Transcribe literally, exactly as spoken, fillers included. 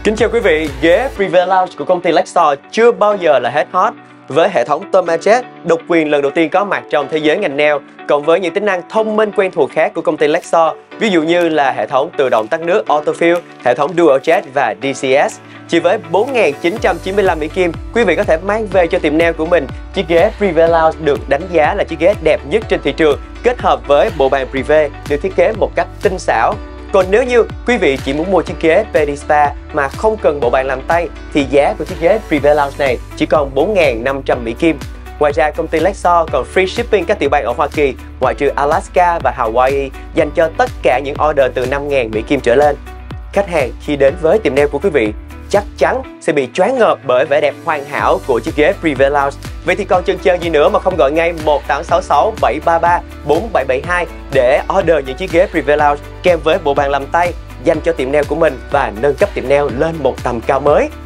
Kính chào quý vị, ghế Privé Lounge của công ty Lexor chưa bao giờ là hết hot. Với hệ thống Thermajet độc quyền lần đầu tiên có mặt trong thế giới ngành nail, cộng với những tính năng thông minh quen thuộc khác của công ty Lexor, ví dụ như là hệ thống tự động tắt nước Autofill, hệ thống Dual Jet và đê xê ét. Chỉ với bốn nghìn chín trăm chín mươi lăm Mỹ Kim, quý vị có thể mang về cho tiệm nail của mình chiếc ghế Privé Lounge được đánh giá là chiếc ghế đẹp nhất trên thị trường, kết hợp với bộ bàn Privé được thiết kế một cách tinh xảo. Còn nếu như quý vị chỉ muốn mua chiếc ghế Pedispa mà không cần bộ bàn làm tay thì giá của chiếc ghế Privé Lounge này chỉ còn bốn nghìn năm trăm Mỹ Kim. Ngoài ra, công ty Lexor còn free shipping các tiểu bang ở Hoa Kỳ, ngoại trừ Alaska và Hawaii, dành cho tất cả những order từ năm nghìn Mỹ Kim trở lên. Khách hàng khi đến với tiệm nail của quý vị chắc chắn sẽ bị choáng ngợp bởi vẻ đẹp hoàn hảo của chiếc ghế Privé Lounge. Vậy thì còn chần chờ gì nữa mà không gọi ngay một tám sáu sáu bảy ba ba bốn bảy bảy hai để order những chiếc ghế Privé Lounge kèm với bộ bàn làm tay dành cho tiệm nail của mình và nâng cấp tiệm nail lên một tầm cao mới.